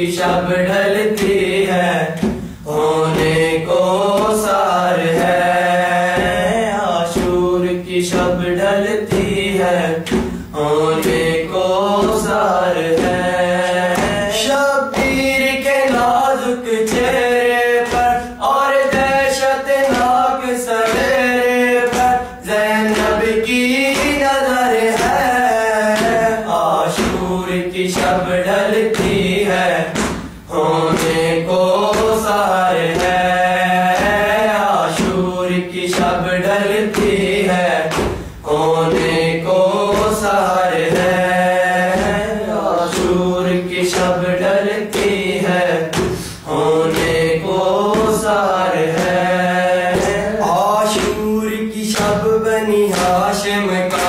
की शब ढलती है, होने को सार है। आशूर की शब ढलती है, होने को सार है। शब्बीर के नाजुक चेहरे पर और दहशतनाक सवेरे पर ज़ैनब की नजर है। आशूर की शब ढलती है, होने को सार है। आशूर की शब ढलती है, होने को सार है। आशूर की शब ढलती है, होने को सार है। आशूर की शब बनी हाशिम का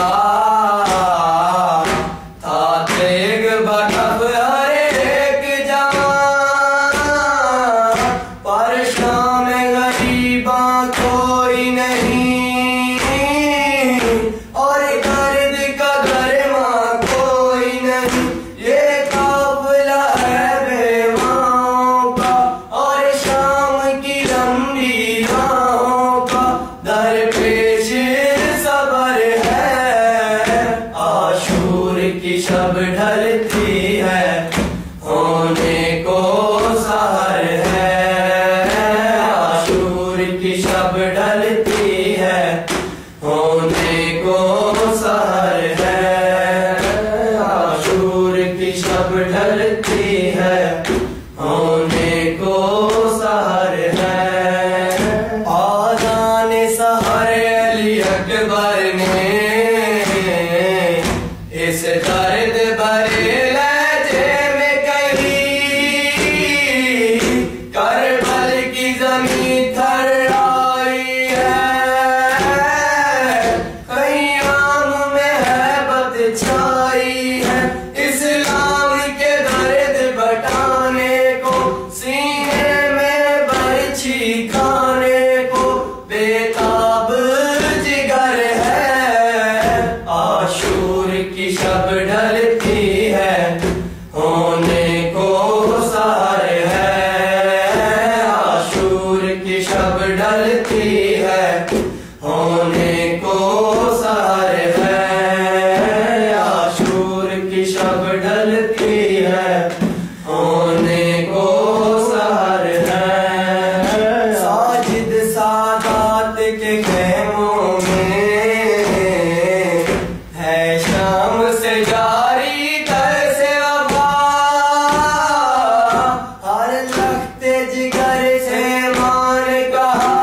था तेग बकफ हर एक जवान, पर शाम गरीबा कोई नहीं और गर्द का गरमा कोई नहीं। ये काफिला है बेवाओं का और शाम की लंबी राहों का, दरपेश सबर है। आशूर की शब ढलती है, होने को सार है। आशूर की शब ढलती है, होने को सार है। आशूर की शब ढलती है, होने को सार है। आज़ान सहर अली अकबर ने इस दर्द भरे लहजे में कही, करबल की ज़मीं थर्राई है, कहीं आम में हैबत छाई है। इस्लाम के दर्द बटाने को, सीने में बरछी खाने को बेताब जिगर है। आशूर की शब ढलती है, होने को सार है। आशूर की शब ढलती है, होने को सार है। आशूर की शब ढलती है, होने को सार है। साजिद सादात के खेमों में है शाम से जारी दर्स वफा, हर लख्ते जिगर से मान कहा,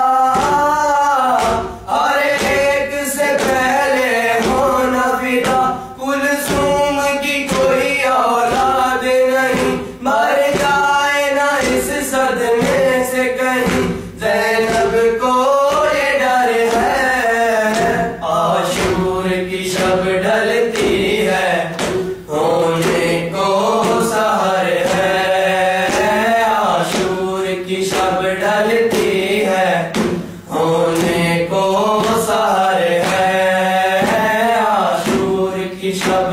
हर एक से पहले होना फिदा। कुलसूम की कोई औलाद नहीं, मर जाए ना इस सदमे से कहीं, ज़ैनब को ये डर है। आशूर की शब ढलती है, होने को सार है। आशूर की शब ढलती है, होने को सार है। आशूर की शब